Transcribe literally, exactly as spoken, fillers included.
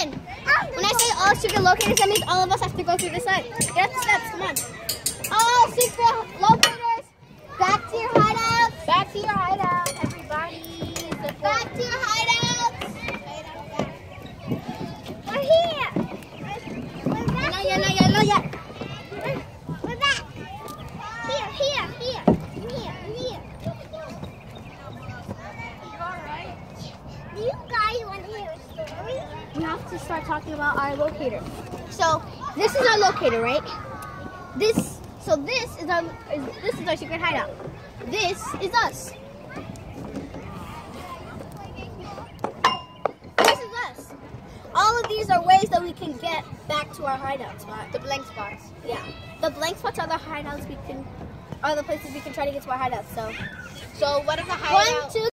listen. When I say all secret locators, that means all of us have to go through this side. Get the steps, come on. All secret locators, back to your hideouts. Back to your hideout, everybody. Back to your hideouts. We're here. We're back. Not yet, not yet, not yet. We're, we're back. Here, here, here, here, here. Do you guys want to hear a story? We have to start talking about our locator. So this is our locator, right? This, so this is our, is, this is our secret hideout. This is us. This is us. All of these are ways that we can get back to our hideout spot. The blank spots. Yeah. The blank spots are the hideouts we can, are the places we can try to get to our hideout. So, So what if the hideout? one, two.